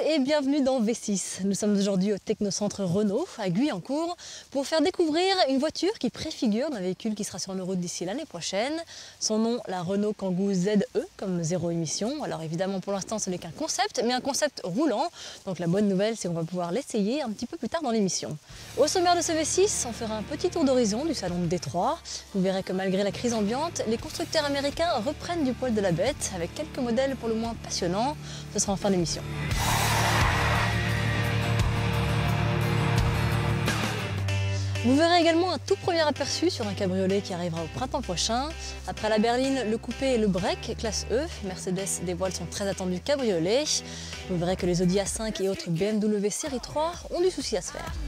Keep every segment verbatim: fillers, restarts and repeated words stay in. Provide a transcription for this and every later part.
et bienvenue dans V six. Nous sommes aujourd'hui au Technocentre Renault à Guyancourt pour faire découvrir une voiture qui préfigure d'un véhicule qui sera sur nos routes d'ici l'année prochaine. Son nom, la Renault Kangoo Z E, comme zéro émission. Alors évidemment pour l'instant ce n'est qu'un concept, mais un concept roulant. Donc la bonne nouvelle c'est qu'on va pouvoir l'essayer un petit peu plus tard dans l'émission. Au sommaire de ce V six, on fera un petit tour d'horizon du salon de Détroit. Vous verrez que malgré la crise ambiante, les constructeurs américains reprennent du poil de la bête avec quelques modèles pour le moins passionnants. Ce sera en fin d'émission. Vous verrez également un tout premier aperçu sur un cabriolet qui arrivera au printemps prochain. Après la berline, le coupé et le break, classe E, Mercedes dévoile son très attendu cabriolet. Vous verrez que les Audi A cinq et autres B M W série trois ont du souci à se faire.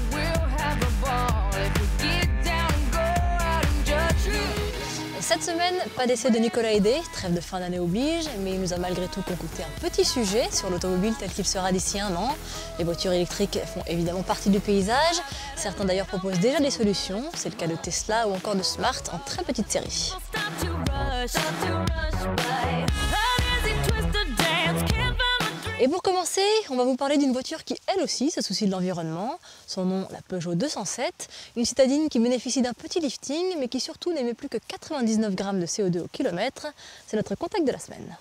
Cette semaine, pas d'essai de Nicolas Hédé, trêve de fin d'année oblige, mais il nous a malgré tout concocté un petit sujet sur l'automobile tel qu'il sera d'ici un an. Les voitures électriques font évidemment partie du paysage. Certains d'ailleurs proposent déjà des solutions, c'est le cas de Tesla ou encore de Smart en très petite série. Et pour commencer, on va vous parler d'une voiture qui, elle aussi, se soucie de l'environnement. Son nom, la Peugeot deux cent sept, une citadine qui bénéficie d'un petit lifting, mais qui surtout n'émet plus que quatre-vingt-dix-neuf grammes de C O deux au kilomètre. C'est notre contact de la semaine.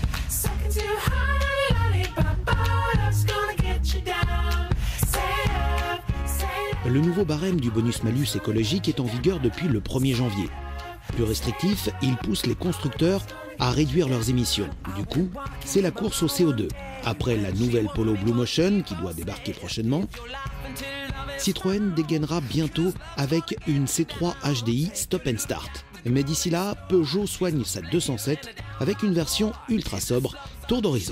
Le nouveau barème du bonus-malus écologique est en vigueur depuis le premier janvier. Plus restrictif, il pousse les constructeurs à réduire leurs émissions. Du coup, c'est la course au C O deux. Après la nouvelle Polo Blue Motion qui doit débarquer prochainement, Citroën dégainera bientôt avec une C trois H D I Stop and Start. Mais d'ici là, Peugeot soigne sa deux cent sept avec une version ultra sobre, tour d'horizon.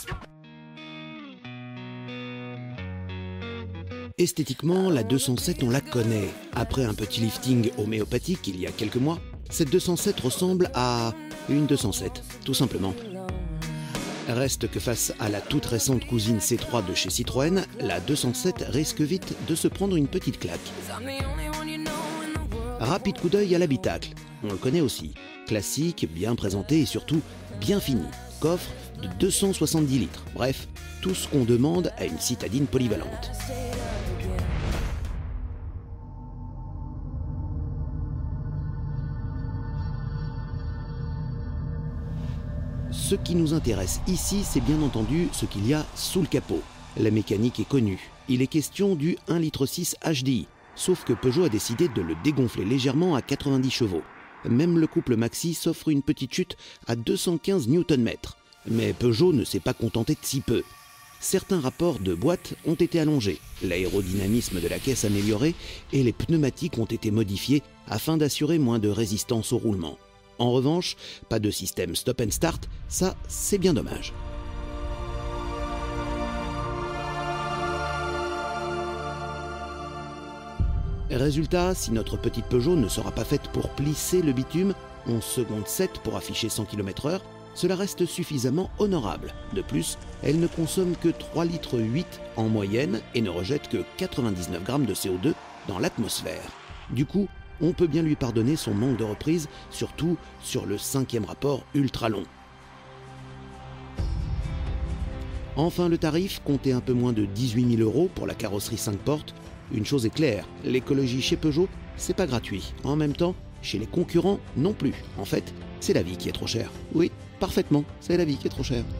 Esthétiquement, la deux cent sept, on la connaît. Après un petit lifting homéopathique il y a quelques mois, cette deux cent sept ressemble à une deux cent sept, tout simplement. Reste que face à la toute récente cousine C trois de chez Citroën, la deux cent sept risque vite de se prendre une petite claque. Rapide coup d'œil à l'habitacle, on le connaît aussi. Classique, bien présenté et surtout bien fini. Coffre de deux cent soixante-dix litres. Bref, tout ce qu'on demande à une citadine polyvalente. Ce qui nous intéresse ici, c'est bien entendu ce qu'il y a sous le capot. La mécanique est connue. Il est question du un virgule six litres H D I, sauf que Peugeot a décidé de le dégonfler légèrement à quatre-vingt-dix chevaux. Même le couple maxi s'offre une petite chute à deux cent quinze newton-mètres. Mais Peugeot ne s'est pas contenté de si peu. Certains rapports de boîte ont été allongés, l'aérodynamisme de la caisse amélioré et les pneumatiques ont été modifiés afin d'assurer moins de résistance au roulement. En revanche, pas de système stop and start, ça c'est bien dommage. Résultat, si notre petite Peugeot ne sera pas faite pour plisser le bitume, onze secondes sept pour afficher cent kilomètres heure, cela reste suffisamment honorable. De plus, elle ne consomme que trois virgule huit litres en moyenne et ne rejette que quatre-vingt-dix-neuf grammes de C O deux dans l'atmosphère. Du coup, on peut bien lui pardonner son manque de reprise, surtout sur le cinquième rapport ultra long. Enfin, le tarif comptait un peu moins de dix-huit mille euros pour la carrosserie cinq portes. Une chose est claire, l'écologie chez Peugeot, c'est pas gratuit. En même temps, chez les concurrents non plus. En fait, c'est la vie qui est trop chère. Oui, parfaitement, c'est la vie qui est trop chère.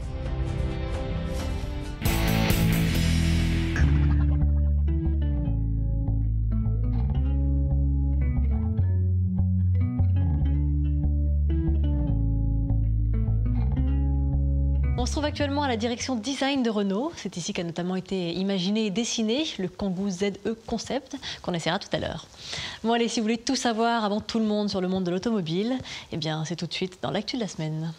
On se trouve actuellement à la direction design de Renault. C'est ici qu'a notamment été imaginé et dessiné le Kangoo Z E concept qu'on essaiera tout à l'heure. Bon allez, si vous voulez tout savoir avant tout le monde sur le monde de l'automobile, eh bien c'est tout de suite dans l'actu de la semaine.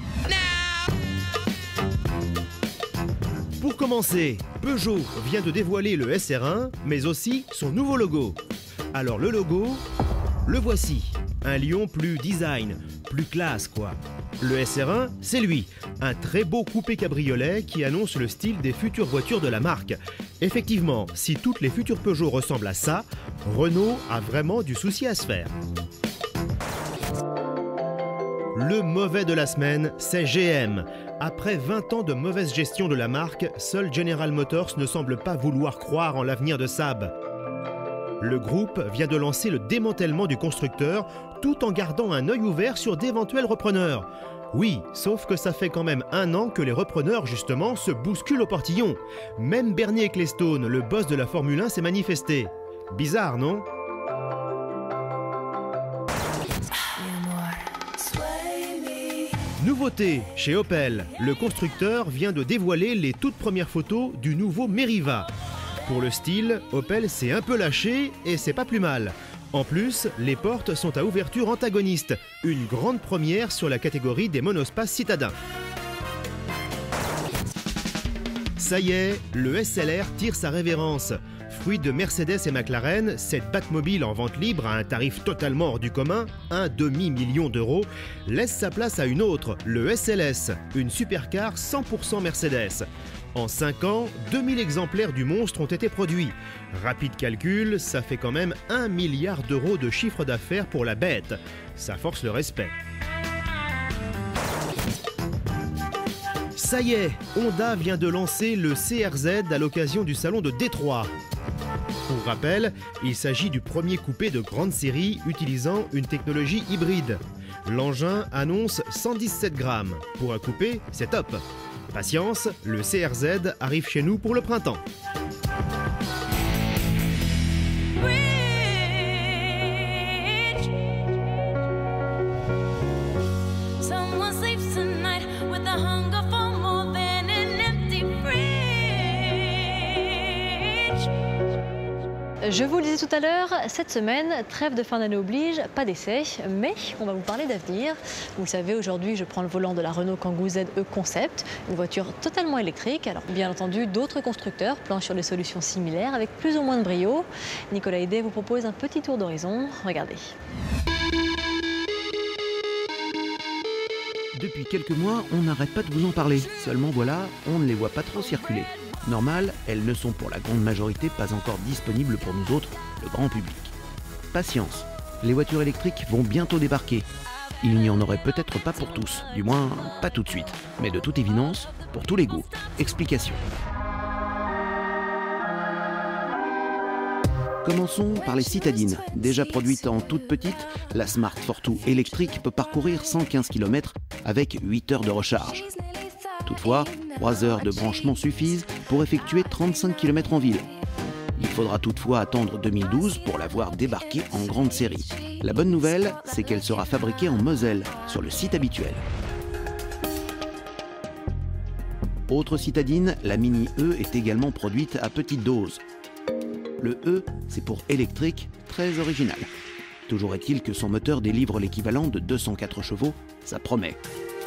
Pour commencer, Peugeot vient de dévoiler le S R un, mais aussi son nouveau logo. Alors le logo, le voici. Un lion plus design, plus classe quoi. Le S R un, c'est lui, un très beau coupé cabriolet qui annonce le style des futures voitures de la marque. Effectivement, si toutes les futures Peugeot ressemblent à ça, Renault a vraiment du souci à se faire. Le mauvais de la semaine, c'est G M. Après vingt ans de mauvaise gestion de la marque, seul General Motors ne semble pas vouloir croire en l'avenir de Saab. Le groupe vient de lancer le démantèlement du constructeur tout en gardant un œil ouvert sur d'éventuels repreneurs. Oui, sauf que ça fait quand même un an que les repreneurs, justement, se bousculent au portillon. Même Bernie Ecclestone, le boss de la Formule un, s'est manifesté. Bizarre, non ? Nouveauté chez Opel, le constructeur vient de dévoiler les toutes premières photos du nouveau Meriva. Pour le style, Opel s'est un peu lâché et c'est pas plus mal. En plus, les portes sont à ouverture antagoniste, une grande première sur la catégorie des monospaces citadins. Ça y est, le S L R tire sa révérence. Fruit de Mercedes et McLaren, cette Batmobile en vente libre à un tarif totalement hors du commun, un demi-million d'euros, laisse sa place à une autre, le S L S, une supercar cent pour cent Mercedes. En cinq ans, deux mille exemplaires du monstre ont été produits. Rapide calcul, ça fait quand même un milliard d'euros de chiffre d'affaires pour la bête. Ça force le respect. Ça y est, Honda vient de lancer le C R Z à l'occasion du salon de Détroit. Pour rappel, il s'agit du premier coupé de grande série utilisant une technologie hybride. L'engin annonce cent dix-sept grammes. Pour un coupé, c'est top. Patience, le C R Z arrive chez nous pour le printemps. Je vous le disais tout à l'heure, cette semaine, trêve de fin d'année oblige, pas d'essai, mais on va vous parler d'avenir. Vous le savez, aujourd'hui, je prends le volant de la Renault Kangoo Z E Concept, une voiture totalement électrique. Alors, bien entendu, d'autres constructeurs planchent sur des solutions similaires avec plus ou moins de brio. Nicolas Hédé vous propose un petit tour d'horizon. Regardez. Depuis quelques mois, on n'arrête pas de vous en parler. Seulement voilà, on ne les voit pas trop circuler. Normal, elles ne sont pour la grande majorité pas encore disponibles pour nous autres, le grand public. Patience, les voitures électriques vont bientôt débarquer. Il n'y en aurait peut-être pas pour tous, du moins pas tout de suite, mais de toute évidence, pour tous les goûts. Explication. Commençons par les citadines. Déjà produite en toute petite, la Smart Fortwo électrique peut parcourir cent quinze kilomètres avec huit heures de recharge. Toutefois, trois heures de branchement suffisent pour effectuer trente-cinq kilomètres en ville. Il faudra toutefois attendre deux mille douze pour la voir débarquer en grande série. La bonne nouvelle, c'est qu'elle sera fabriquée en Moselle, sur le site habituel. Autre citadine, la Mini E est également produite à petite dose. Le E, c'est pour électrique, très original. Toujours est-il que son moteur délivre l'équivalent de deux cent quatre chevaux, ça promet.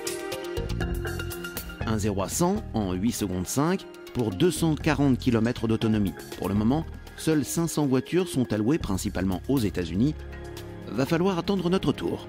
un zéro à cent en huit secondes cinq pour deux cent quarante kilomètres d'autonomie. Pour le moment, seules cinq cents voitures sont allouées principalement aux États-Unis. Va falloir attendre notre tour.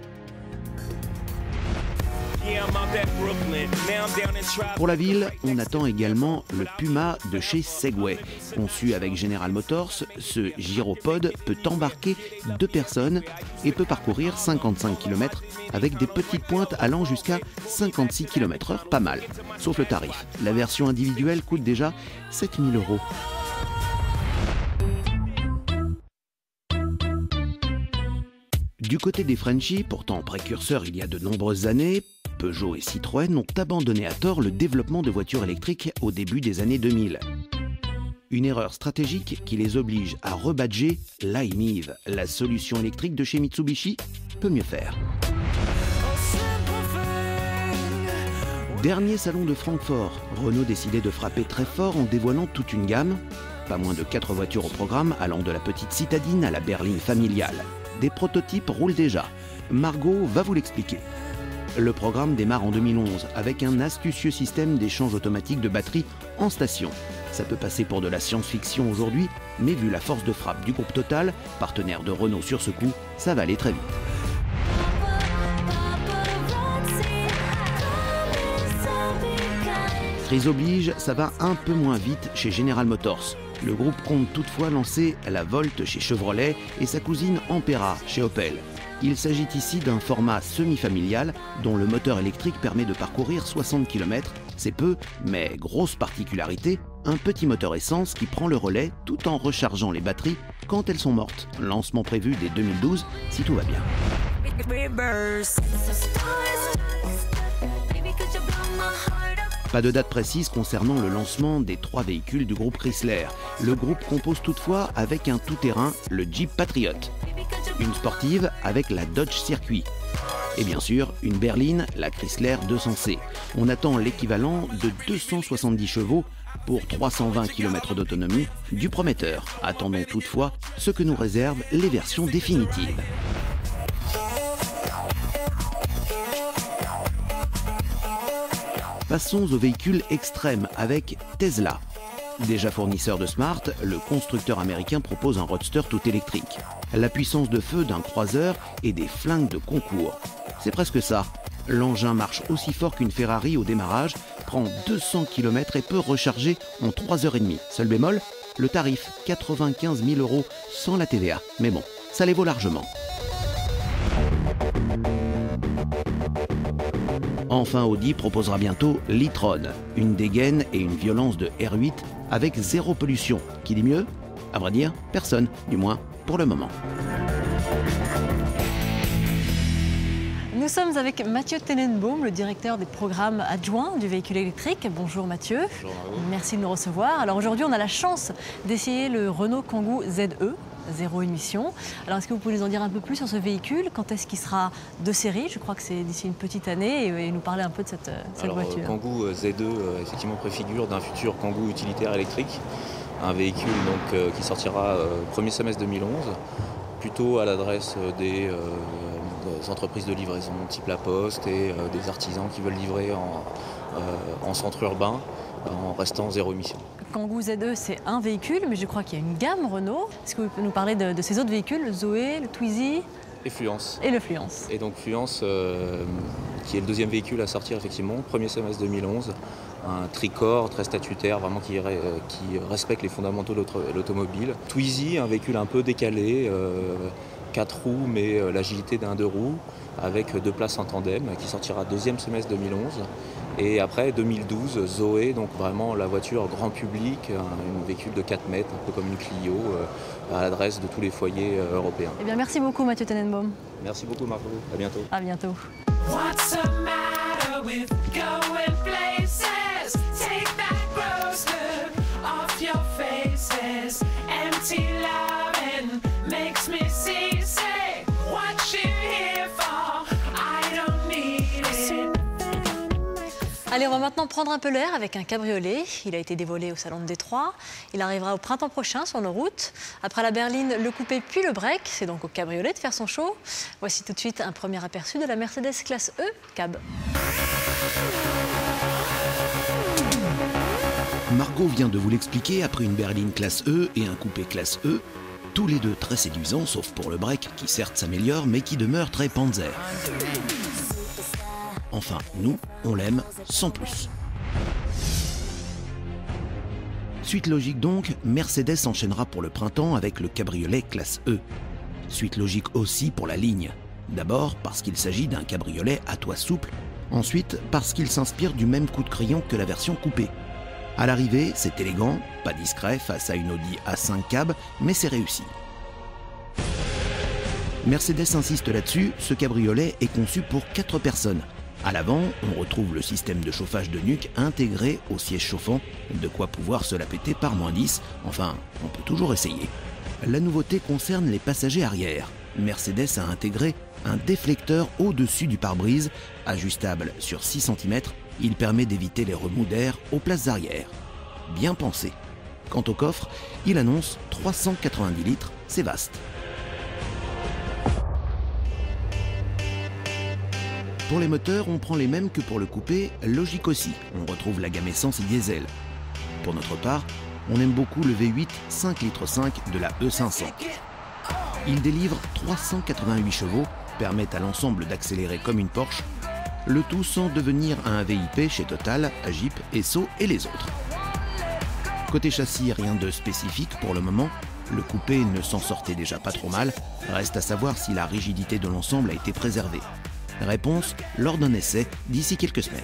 Pour la ville, on attend également le Puma de chez Segway. Conçu avec General Motors, ce gyropode peut embarquer deux personnes et peut parcourir cinquante-cinq kilomètres avec des petites pointes allant jusqu'à cinquante-six kilomètres heure, pas mal. Sauf le tarif. La version individuelle coûte déjà sept mille euros. Du côté des Frenchies, pourtant précurseurs il y a de nombreuses années, Peugeot et Citroën ont abandonné à tort le développement de voitures électriques au début des années deux mille. Une erreur stratégique qui les oblige à rebadger l'I M I V, la solution électrique de chez Mitsubishi, peut mieux faire. Dernier salon de Francfort, Renault décidait de frapper très fort en dévoilant toute une gamme. Pas moins de quatre voitures au programme, allant de la petite citadine à la berline familiale. Des prototypes roulent déjà. Margot va vous l'expliquer. Le programme démarre en deux mille onze avec un astucieux système d'échange automatique de batterie en station. Ça peut passer pour de la science-fiction aujourd'hui, mais vu la force de frappe du groupe Total, partenaire de Renault sur ce coup, ça va aller très vite. Crise oblige, ça va un peu moins vite chez General Motors. Le groupe compte toutefois lancer la Volt chez Chevrolet et sa cousine Ampera chez Opel. Il s'agit ici d'un format semi-familial dont le moteur électrique permet de parcourir soixante kilomètres. C'est peu, mais grosse particularité, un petit moteur essence qui prend le relais tout en rechargeant les batteries quand elles sont mortes. Lancement prévu dès deux mille douze si tout va bien. Pas de date précise concernant le lancement des trois véhicules du groupe Chrysler. Le groupe compose toutefois avec un tout-terrain, le Jeep Patriot. Une sportive avec la Dodge Circuit. Et bien sûr, une berline, la Chrysler deux cents C. On attend l'équivalent de deux cent soixante-dix chevaux pour trois cent vingt kilomètres d'autonomie du prometteur. Attendons toutefois ce que nous réservent les versions définitives. Passons aux véhicules extrêmes avec Tesla. Déjà fournisseur de Smart, le constructeur américain propose un roadster tout électrique. La puissance de feu d'un croiseur et des flingues de concours. C'est presque ça. L'engin marche aussi fort qu'une Ferrari au démarrage, prend deux cents kilomètres et peut recharger en trois heures trente. Seul bémol, le tarif, quatre-vingt-quinze mille euros sans la T V A. Mais bon, ça les vaut largement. Enfin, Audi proposera bientôt l'e-tron, une dégaine et une violence de R huit avec zéro pollution. Qui dit mieux? À vrai dire, personne, du moins pour le moment. Nous sommes avec Mathieu Tenenbaum, le directeur des programmes adjoints du véhicule électrique. Bonjour Mathieu. Bonjour Margot. Merci de nous recevoir. Alors aujourd'hui, on a la chance d'essayer le Renault Kangoo Z E. Zéro émission. Alors est-ce que vous pouvez nous en dire un peu plus sur ce véhicule? Quand est-ce qu'il sera de série? Je crois que c'est d'ici une petite année, et, et nous parler un peu de cette, cette Alors, voiture. Kangoo Z deux euh, effectivement préfigure d'un futur Kangoo utilitaire électrique, un véhicule donc, euh, qui sortira euh, premier semestre deux mille onze, plutôt à l'adresse des, euh, des entreprises de livraison type La Poste et euh, des artisans qui veulent livrer en, euh, en centre urbain en restant zéro émission. Kangoo Z E, c'est un véhicule, mais je crois qu'il y a une gamme Renault. Est-ce que vous pouvez nous parler de, de ces autres véhicules, le Zoé, le Twizy Et Fluence. et le Fluence? Et donc Fluence, euh, qui est le deuxième véhicule à sortir effectivement, premier semestre deux mille onze, un tricorps très statutaire, vraiment qui, euh, qui respecte les fondamentaux de l'automobile. Twizy, un véhicule un peu décalé, euh, quatre roues mais euh, l'agilité d'un deux roues, avec deux places en tandem, qui sortira deuxième semestre deux mille onze. Et après, deux mille douze, Zoé, donc vraiment la voiture grand public, un, un véhicule de quatre mètres, un peu comme une Clio, euh, à l'adresse de tous les foyers euh, européens. Eh bien, merci beaucoup Mathieu Tenenbaum. Merci beaucoup Margot, à bientôt. À bientôt. What's the matter with going places? Take that gross look off your faces. Empty loving makes me seasick. What you here for? I don't need it. Allez, on va maintenant prendre un peu l'air avec un cabriolet. Il a été dévoilé au Salon de Détroit. Il arrivera au printemps prochain sur nos routes. Après la berline, le coupé puis le break. C'est donc au cabriolet de faire son show. Voici tout de suite un premier aperçu de la Mercedes classe E Cab. Margot vient de vous l'expliquer, après une berline classe E et un coupé classe E, tous les deux très séduisants, sauf pour le break qui certes s'améliore mais qui demeure très panzer. Enfin, nous, on l'aime sans plus. Suite logique donc, Mercedes enchaînera pour le printemps avec le cabriolet classe E. Suite logique aussi pour la ligne. D'abord parce qu'il s'agit d'un cabriolet à toit souple, ensuite parce qu'il s'inspire du même coup de crayon que la version coupée. À l'arrivée, c'est élégant, pas discret face à une Audi A cinq Cab, mais c'est réussi. Mercedes insiste là-dessus, ce cabriolet est conçu pour quatre personnes. À l'avant, on retrouve le système de chauffage de nuque intégré au siège chauffant, de quoi pouvoir se la péter par moins dix, enfin, on peut toujours essayer. La nouveauté concerne les passagers arrière. Mercedes a intégré un déflecteur au-dessus du pare-brise, ajustable sur six centimètres, il permet d'éviter les remous d'air aux places arrière. Bien pensé. Quant au coffre, il annonce trois cent quatre-vingt-dix litres, c'est vaste. Pour les moteurs, on prend les mêmes que pour le coupé, logique aussi, on retrouve la gamme essence et diesel. Pour notre part, on aime beaucoup le V huit cinq litres cinq de la E cinq cents. Il délivre trois cent quatre-vingt-huit chevaux, permet à l'ensemble d'accélérer comme une Porsche, le tout sans devenir un V I P chez Total, Jeep, Esso et les autres. Côté châssis, rien de spécifique pour le moment, le coupé ne s'en sortait déjà pas trop mal. Reste à savoir si la rigidité de l'ensemble a été préservée. Réponse lors d'un essai d'ici quelques semaines.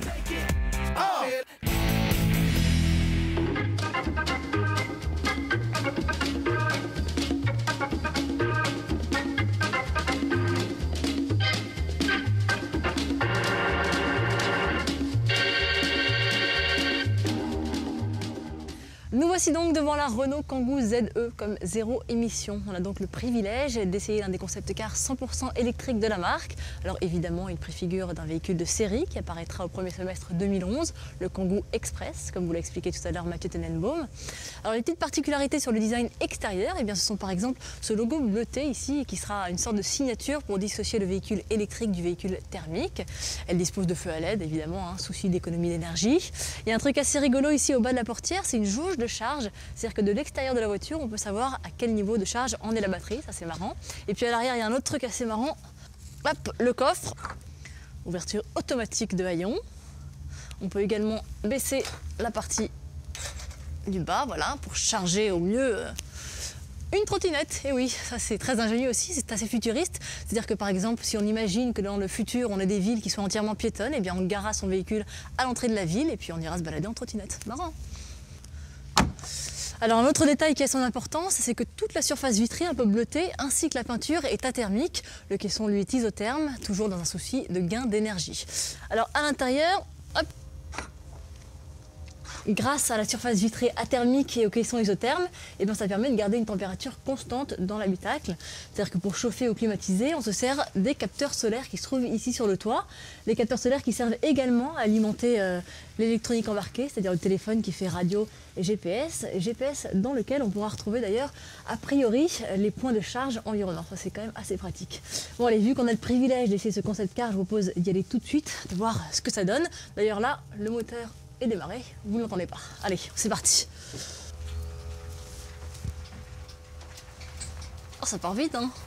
Nous voici donc devant la Renault Kangoo Z E comme zéro émission. On a donc le privilège d'essayer l'un des concept cars cent pour cent électriques de la marque. Alors évidemment, il préfigure d'un véhicule de série qui apparaîtra au premier semestre deux mille onze, le Kangoo Express, comme vous l'a expliqué tout à l'heure Mathieu Tenenbaum. Alors les petites particularités sur le design extérieur, eh bien, ce sont par exemple ce logo bleuté ici qui sera une sorte de signature pour dissocier le véhicule électrique du véhicule thermique. Elle dispose de feux à L E D évidemment, hein, souci d'économie d'énergie. Il y a un truc assez rigolo ici au bas de la portière, c'est une jauge de charge, c'est-à-dire que de l'extérieur de la voiture, on peut savoir à quel niveau de charge en est la batterie, ça c'est marrant. Et puis à l'arrière, il y a un autre truc assez marrant, hop, le coffre, ouverture automatique de haillons. On peut également baisser la partie du bas, voilà, pour charger au mieux une trottinette. Et oui, ça c'est très ingénieux aussi, c'est assez futuriste. C'est-à-dire que par exemple, si on imagine que dans le futur, on a des villes qui sont entièrement piétonnes, et bien on garera son véhicule à l'entrée de la ville et puis on ira se balader en trottinette. Marrant. Alors un autre détail qui a son importance, c'est que toute la surface vitrée un peu bleutée ainsi que la peinture est athermique. Le caisson lui est isotherme, toujours dans un souci de gain d'énergie. Alors à l'intérieur, hop, grâce à la surface vitrée athermique et au caisson isotherme, eh bien, ça permet de garder une température constante dans l'habitacle. C'est-à-dire que pour chauffer ou climatiser, on se sert des capteurs solaires qui se trouvent ici sur le toit. Des capteurs solaires qui servent également à alimenter euh, l'électronique embarquée, c'est-à-dire le téléphone qui fait radio et G P S. G P S dans lequel on pourra retrouver d'ailleurs, a priori, les points de charge environnants. Ça, c'est quand même assez pratique. Bon allez, vu qu'on a le privilège d'essayer ce concept car, je vous propose d'y aller tout de suite, de voir ce que ça donne. D'ailleurs là, le moteur et démarrer, vous ne l'entendez pas. Allez, c'est parti. Oh, ça part vite, hein.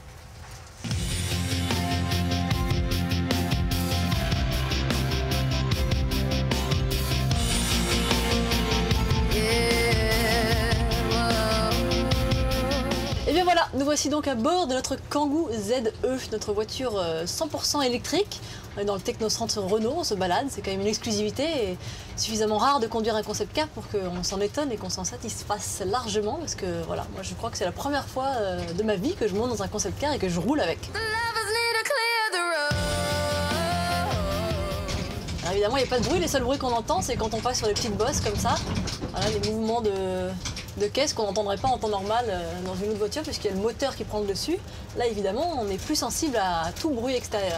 Et bien voilà, nous voici donc à bord de notre Kangoo Z E, notre voiture cent pour cent électrique. On est dans le technocentre Renault, on se balade, c'est quand même une exclusivité et suffisamment rare de conduire un concept car pour qu'on s'en étonne et qu'on s'en satisfasse largement parce que voilà, moi je crois que c'est la première fois de ma vie que je monte dans un concept car et que je roule avec. Alors évidemment, il n'y a pas de bruit, les seuls bruits qu'on entend c'est quand on passe sur les petites bosses comme ça, voilà, les mouvements de, de caisse qu'on n'entendrait pas en temps normal dans une autre voiture puisqu'il y a le moteur qui prend le dessus. Là évidemment, on est plus sensible à tout bruit extérieur.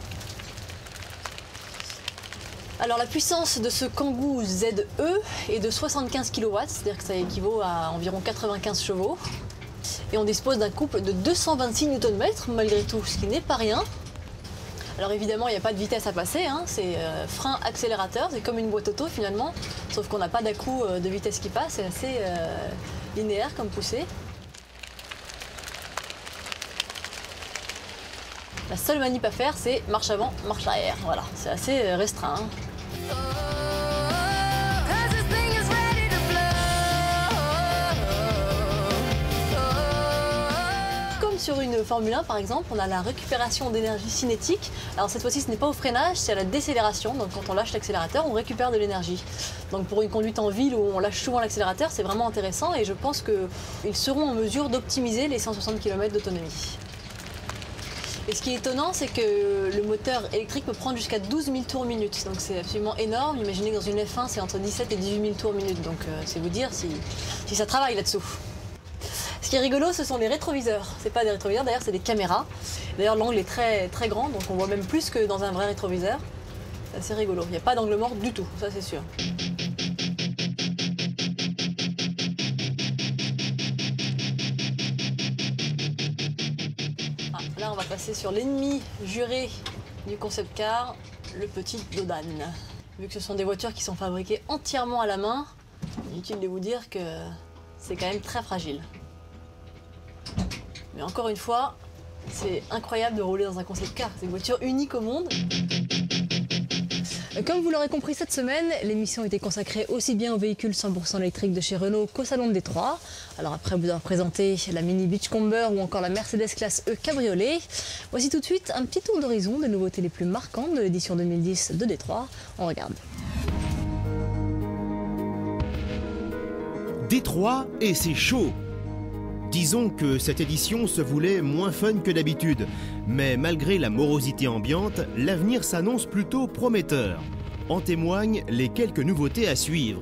Alors la puissance de ce Kangoo Z E est de soixante-quinze kilowatts, c'est-à-dire que ça équivaut à environ quatre-vingt-quinze chevaux. Et on dispose d'un couple de deux cent vingt-six newton-mètres malgré tout, ce qui n'est pas rien. Alors évidemment, il n'y a pas de vitesse à passer, hein. C'est euh, frein, accélérateur, c'est comme une boîte auto finalement, sauf qu'on n'a pas d'à-coup euh, de vitesse qui passe, c'est assez euh, linéaire comme poussée. La seule manip à faire, c'est marche avant, marche arrière. Voilà, c'est assez restreint. Hein. Comme sur une Formule un par exemple, on a la récupération d'énergie cinétique. Alors cette fois-ci, ce n'est pas au freinage, c'est à la décélération. Donc quand on lâche l'accélérateur, on récupère de l'énergie. Donc pour une conduite en ville où on lâche souvent l'accélérateur, c'est vraiment intéressant et je pense qu'ils seront en mesure d'optimiser les cent soixante kilomètres d'autonomie. Et ce qui est étonnant, c'est que le moteur électrique peut prendre jusqu'à douze mille tours minute. Donc c'est absolument énorme. Imaginez que dans une F un, c'est entre dix-sept et dix-huit mille tours minute. Donc euh, c'est vous dire si, si ça travaille là-dessous. Ce qui est rigolo, ce sont les rétroviseurs. C'est pas des rétroviseurs, d'ailleurs, c'est des caméras. D'ailleurs, l'angle est très, très grand, donc on voit même plus que dans un vrai rétroviseur. C'est assez rigolo. Il n'y a pas d'angle mort du tout, ça c'est sûr. Là, on va passer sur l'ennemi juré du concept car, le petit Dodan. Vu que ce sont des voitures qui sont fabriquées entièrement à la main, inutile de vous dire que c'est quand même très fragile. Mais encore une fois, c'est incroyable de rouler dans un concept car. C'est une voiture unique au monde. Comme vous l'aurez compris cette semaine, l'émission était consacrée aussi bien aux véhicules cent pour cent électriques de chez Renault qu'au Salon de Détroit. Alors après vous avoir présenté la Mini Beachcomber ou encore la Mercedes Classe E Cabriolet, voici tout de suite un petit tour d'horizon des nouveautés les plus marquantes de l'édition deux mille dix de Détroit. On regarde. Détroit et c'est chaud. Disons que cette édition se voulait moins fun que d'habitude, mais malgré la morosité ambiante, l'avenir s'annonce plutôt prometteur. En témoignent les quelques nouveautés à suivre.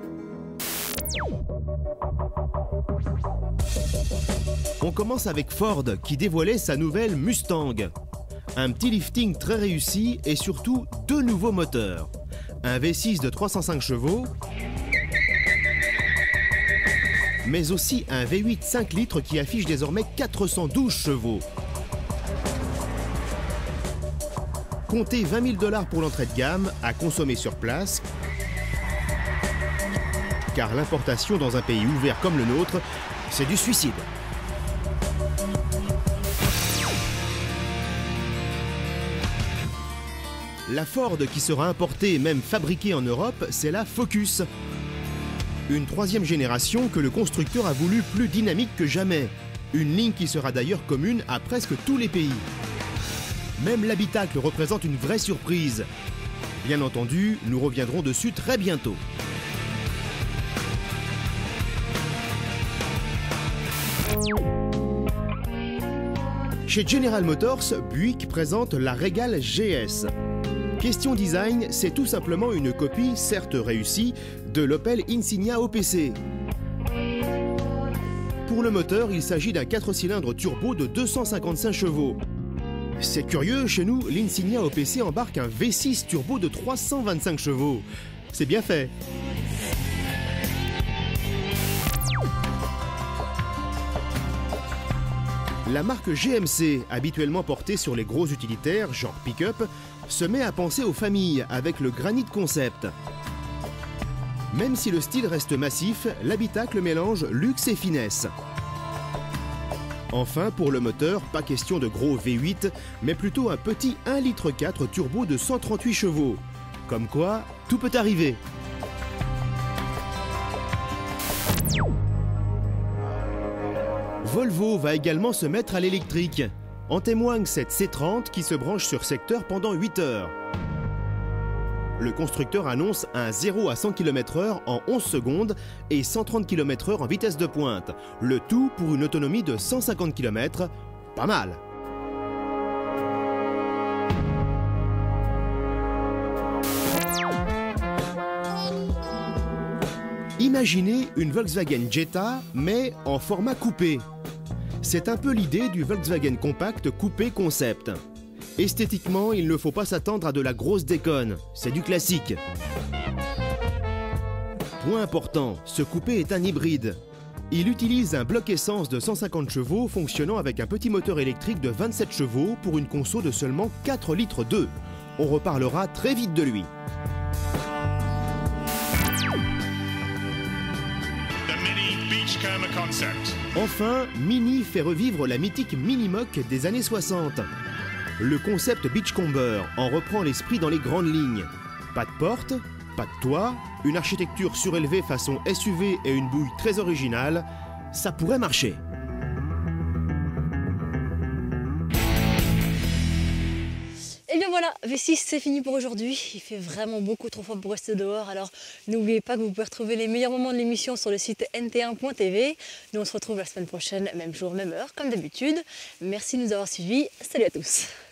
On commence avec Ford qui dévoilait sa nouvelle Mustang. Un petit lifting très réussi et surtout deux nouveaux moteurs. Un V six de trois cent cinq chevaux, mais aussi un V huit cinq litres qui affiche désormais quatre cent douze chevaux. Comptez vingt mille dollars pour l'entrée de gamme à consommer sur place, car l'importation dans un pays ouvert comme le nôtre, c'est du suicide. La Ford qui sera importée et même fabriquée en Europe, c'est la Focus. Une troisième génération que le constructeur a voulu plus dynamique que jamais. Une ligne qui sera d'ailleurs commune à presque tous les pays. Même l'habitacle représente une vraie surprise. Bien entendu, nous reviendrons dessus très bientôt. Chez General Motors, Buick présente la Regal G S. Question design, c'est tout simplement une copie, certes réussie, de l'Opel Insignia O P C. Pour le moteur, il s'agit d'un quatre cylindres turbo de deux cent cinquante-cinq chevaux. C'est curieux, chez nous, l'Insignia O P C embarque un V six turbo de trois cent vingt-cinq chevaux. C'est bien fait. La marque G M C, habituellement portée sur les gros utilitaires, genre pick-up, se met à penser aux familles avec le Granite Concept. Même si le style reste massif, l'habitacle mélange luxe et finesse. Enfin, pour le moteur, pas question de gros V huit, mais plutôt un petit un virgule quatre litres turbo de cent trente-huit chevaux. Comme quoi, tout peut arriver. Volvo va également se mettre à l'électrique. En témoigne cette C trente qui se branche sur secteur pendant huit heures. Le constructeur annonce un zéro à cent kilomètres heure en onze secondes et cent trente kilomètres heure en vitesse de pointe. Le tout pour une autonomie de cent cinquante kilomètres. Pas mal. Imaginez une Volkswagen Jetta, mais en format coupé. C'est un peu l'idée du Volkswagen Compact Coupé Concept. Esthétiquement, il ne faut pas s'attendre à de la grosse déconne, c'est du classique. Point important, ce coupé est un hybride. Il utilise un bloc essence de cent cinquante chevaux fonctionnant avec un petit moteur électrique de vingt-sept chevaux pour une conso de seulement quatre litres deux. On reparlera très vite de lui. Enfin, Mini fait revivre la mythique Minimoc des années soixante. Le concept Beachcomber en reprend l'esprit dans les grandes lignes. Pas de porte, pas de toit, une architecture surélevée façon S U V et une bouille très originale, ça pourrait marcher. Et bien voilà, V six c'est fini pour aujourd'hui. Il fait vraiment beaucoup trop froid pour rester dehors. Alors n'oubliez pas que vous pouvez retrouver les meilleurs moments de l'émission sur le site N T un point T V. Nous on se retrouve la semaine prochaine, même jour, même heure, comme d'habitude. Merci de nous avoir suivis. Salut à tous.